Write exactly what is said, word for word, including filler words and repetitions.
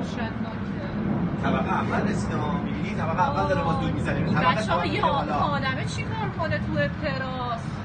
وحشتناکه. طبقه اول رسیده ها، می‌بینی طبقه اول داره باز دود می‌زنه. طبقه بچه‌ها طبقه یه بالا. آدمه چیکار کنه تو تراس؟